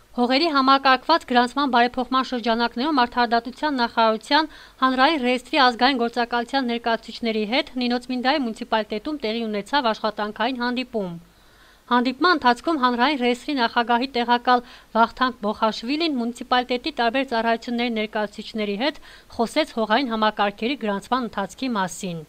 Հողերի համակարգված գրանցման բարեփոխման շրջանակներում արդարադատության նախարարության հանրային ռեեստրի ազգային գործակալության ներկայացուցիչների հետ Նինոցմինդայի մունիցիպալիտետում տեղի ունեցավ աշխատանքային հանդիպում։ Հանդիպման ընթացքում հանրային ռեեստրի նախագահի տեղակալ Վախթանգ Բոխաշվիլին մունիցիպալիտետի տարբեր ծառայությունների ներկայացուցիչների հետ խոսեց հողային համակարգերի գրանցման ընթացքի մասին։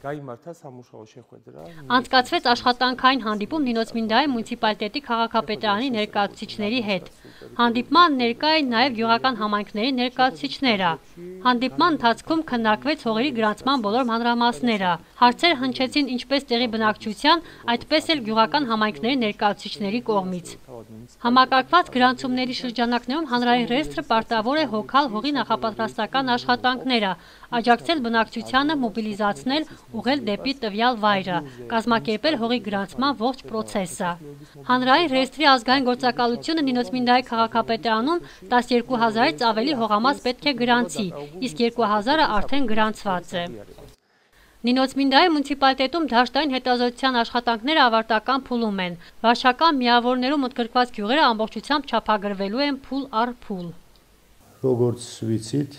Անցկացվեց աշխատանքային հանդիպում Նինոցմինդայի մունիցիպալիտետի քաղաքապետարանի ներկայացուցիչների հետ։ Հանդիպման ներկա էին նաև գյուղական համայնքների ներկայացուցիչները։ Հանդիպման ընթացքում քննարկվեց հողերի գրանցման բոլոր մանրամասները։ Հարցեր հնչեցին ինչպես տեղի բնակչության, այդպես էլ գյուղական համայնքների ներկայացուցիչների կողմից։ Համակարգված գրանցումների շրջանակներում հանրային ռեեստրը պարտավոր է հոգալ հողի նախապատրաստական աշխատանքները, աջակցել բնակչությանը մոբիլիզացնել, ուղղել դեպի տվյալ վայրը, կազմակերպել հողի գրանցման ողջ պրոցեսը։ Հանրային ռեեստրի ազգային գործակալությունը Նինոցմինդայի քաղաքապետարանում 12,000-ից ավելի հողամաս պետք է գրանցի, իսկ 2,000-ը արդեն գրանցված է։ Նինոցմինդայի մունիցիպալիտետում դաշտային հետազոտության աշխատանքները ավարտական փուլում են։ Վարչական միավորներում ընդգրկված գյուղերը ամբողջությամբ չափագրվելու են փուլ առ փուլ։ Როგორც ვიცით,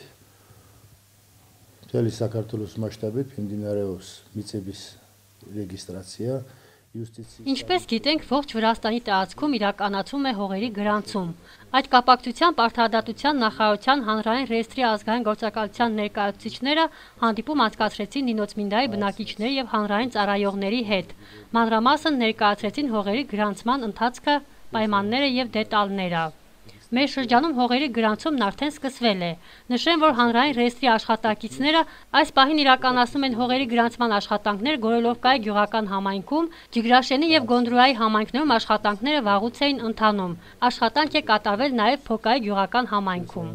მთელი საქართველოს մասշտաբით მიმდინარეობს მიწების ռեգիստրացիա, Ինչպես գիտենք, ողջ Վրաստանի տարածքում իրականացվում է հողերի գրանցում։ Այդ կապակցությամբ արդարադատության նախարարության հանրային ռեեստրի ազգային գործակալության ներկայացուցիչները հանդիպում անցկացրեցին Նինոցմինդայի բնակիչների եւ հանրային ծառայողների հետ։ Մանրամասն ներկայացրեցին հողերի գրանցման ընթացքը, պայմանները եւ դետալները։ Մեր շրջանում հողերի գրանցումն արդեն սկսվել է։ Նշեմ, որ հանրային ռեեստրի աշխատակիցները այս պահին իրականացնում են հողերի գրանցման աշխատանքներ Գորոլովկայի գյուղական համայնքում, Ջիգրաշենի եւ Գոնդրուայի համայնքներում աշխատանքները վաղուց էին ընթանում։ Աշխատանք է կատարվել նաեւ Փոկայի գյուղական համայնքում։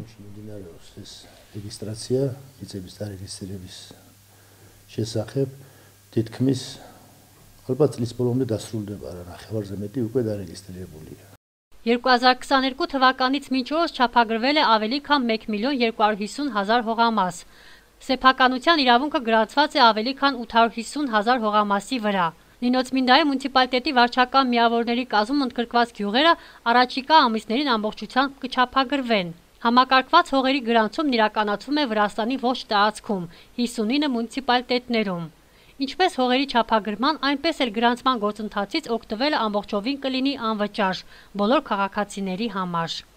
Ռեգիստրացիա միծების դարեգիստրების შესახებ դիտքմის ალბათ წლის ბოლომდე დასრულდება, ნახევარზე მეტი უკვე դարեգիստրირებულია։ 2022 թվականից մինչ օրս չափագրվել է ավելի քան 1,250,000 հողամաս։ Սեփականության իրավունքը գրանցված է ավելի քան 850,000 հողամասի վրա։ Նինոցմինդայի մունիցիպալիտետի վարչական միավորների կազմում ընդգրկված գյուղերը առաջիկա ամիսներին ամբողջությամբ կչափագրվեն։ Համակարգված հողերի գրանցումն իրականացվում է Վրաստանի ողջ տարածքում, 59 մունիցիպալիտետներում։ Ինչպես հողերի չափագրման, այնպես էլ գրանցման գործընթացից օգտվելը ամբողջովին կլինի անվճար բոլոր քաղաքացիների համար։